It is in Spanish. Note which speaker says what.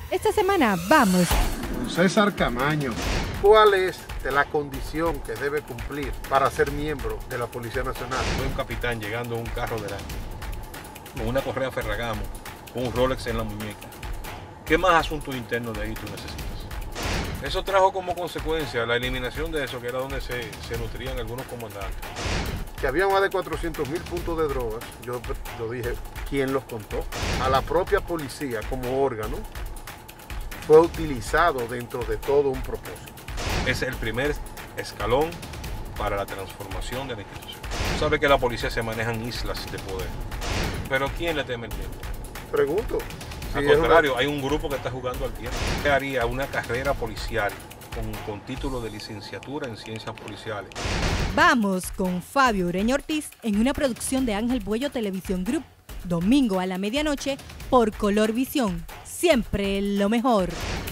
Speaker 1: Esta semana vamos.
Speaker 2: César Camaño, ¿cuál es la condición que debe cumplir para ser miembro de la Policía Nacional?
Speaker 3: Soy un capitán llegando a un carro delante, con una correa Ferragamo, con un Rolex en la muñeca. ¿Qué más asuntos internos de ahí tú necesitas? Eso trajo como consecuencia la eliminación de eso, que era donde se nutrían algunos comandantes.
Speaker 2: Que había más de 400.000 puntos de drogas. Yo dije, ¿quién los contó? A la propia policía como órgano fue utilizado dentro de todo un propósito.
Speaker 3: Es el primer escalón para la transformación de la institución. Tú sabes que la policía se manejan islas de poder, pero ¿quién le teme el tiempo?
Speaker 2: Pregunto.
Speaker 3: Al contrario, hay un grupo que está jugando al tiempo. ¿Qué haría una carrera policial con título de licenciatura en ciencias policiales?
Speaker 1: Vamos con Fabio Ureña Ortiz en una producción de Ángel Buello Televisión Group. Domingo a la medianoche por Color Visión. Siempre lo mejor.